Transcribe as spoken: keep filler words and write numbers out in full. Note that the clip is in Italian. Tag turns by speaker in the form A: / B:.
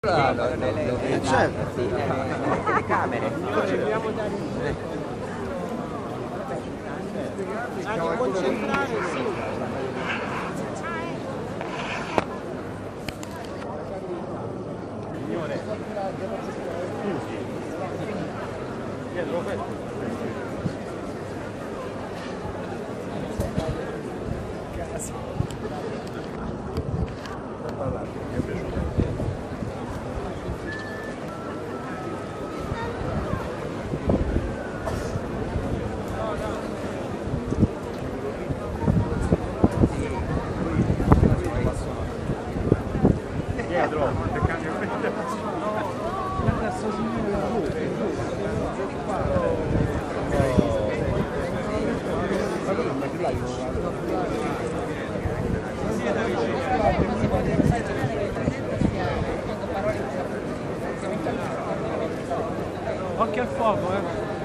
A: Eh, certo.
B: Sì, le telecamere.
C: Anche concentrare, sì.
D: Signore. Dietro questo. Mi è piaciuto. Dietro, per cambio occhio al fuoco, eh!